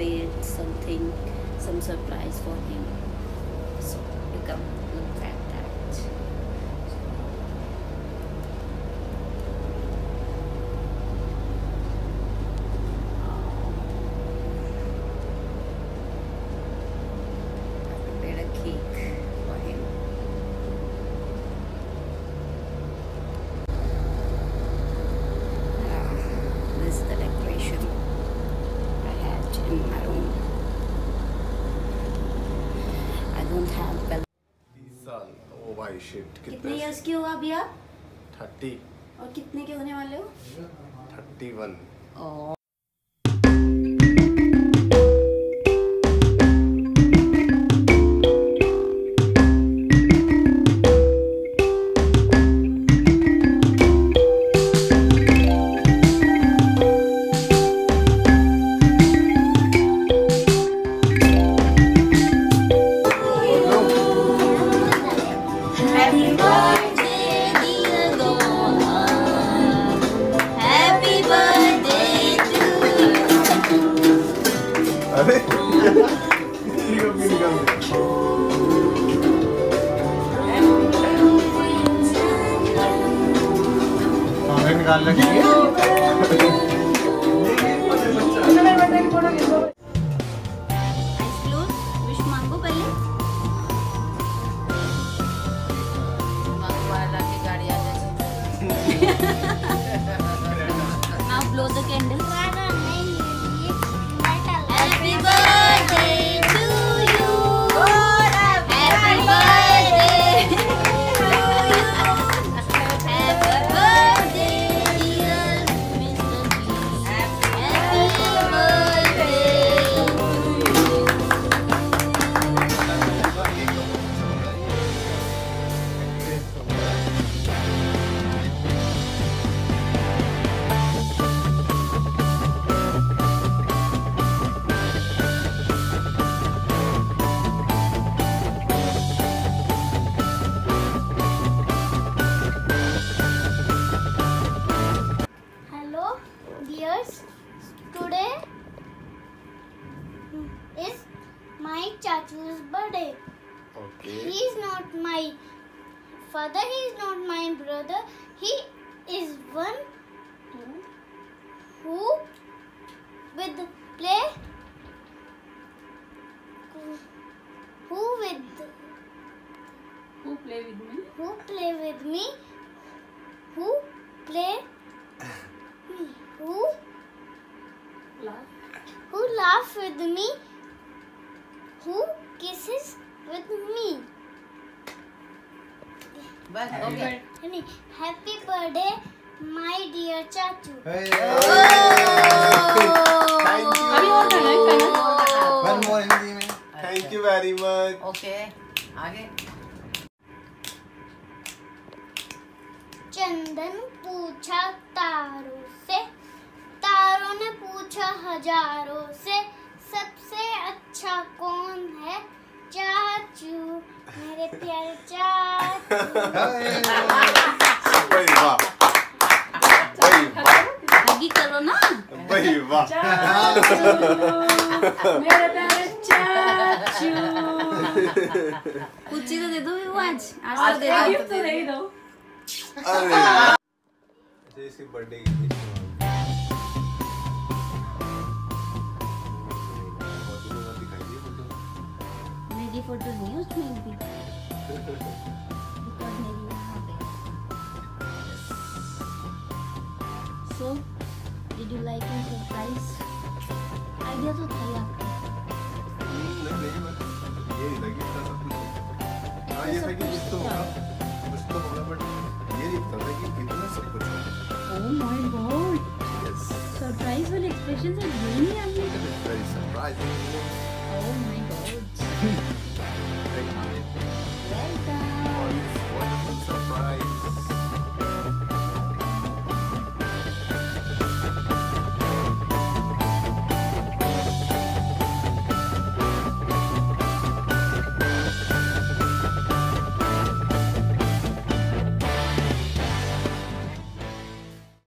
prepared something, some surprise for him. So you come look at that. I prepared a cake for him. This is the decoration I had in my room. I don't have balloons. 30 साल ओ भाई shit कितने years के हो अभी आप? 30 और कितने के होने वाले हो? 31 Oh. अरे ये भी निकाल दे हमें निकाल लगी विश मांगो पहले। Now blow the candle. Happy birthday to you. Happy birthday to you. Happy birthday dear Mr. B. Happy birthday to you. Hello, dears. Today is my chachu's birthday. Okay He is not my father. He is not my brother. He is one who with play who with Who play with me? who play with me, who play who laugh with me, who kisses with me. बस okay. Happy birthday, my dear Chachu. One more Hindi में thank you very much Okay. आगे. चंदन पूछा तारों से, तारों ने पूछा हजारों से, सबसे अच्छा कौन है? चाचू, मेरे प्यारे चाचू। भाई वाह भाई वाह आगे करो ना. भाई वाह मेरे प्यारे चाचू. कुछ तो दे दो आज. आज तो दे दो. अरे अच्छा इसकी बर्थडे की मेरी फोटो नहीं उसमें भी. So, did you like my surprise? Idea तो था ही आपका. ये नहीं लगी था सब कुछ. हाँ ये था कि कुछ तो होगा बट ये नहीं पता था कि इतना सब कुछ होगा. Oh my God! Yes. Surprise वाले expressions है, ये नहीं आपने. Very surprising. Oh my